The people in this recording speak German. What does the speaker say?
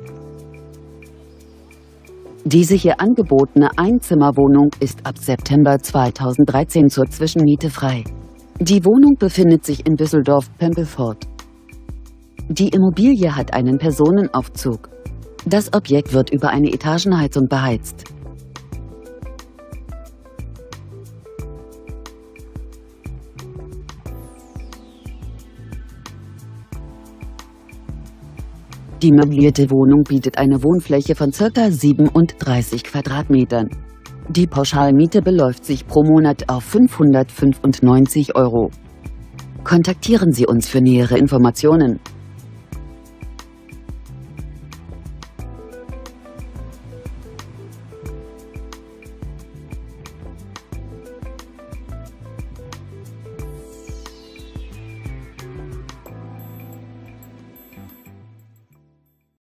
Diese hier angebotene Einzimmerwohnung ist ab September 2013 zur Zwischenmiete frei. Die Wohnung befindet sich in Düsseldorf-Pempelfort. Die Immobilie hat einen Personenaufzug. Das Objekt wird über eine Etagenheizung beheizt. Die möblierte Wohnung bietet eine Wohnfläche von ca. 37 Quadratmetern. Die Pauschalmiete beläuft sich pro Monat auf 595 €. Kontaktieren Sie uns für nähere Informationen.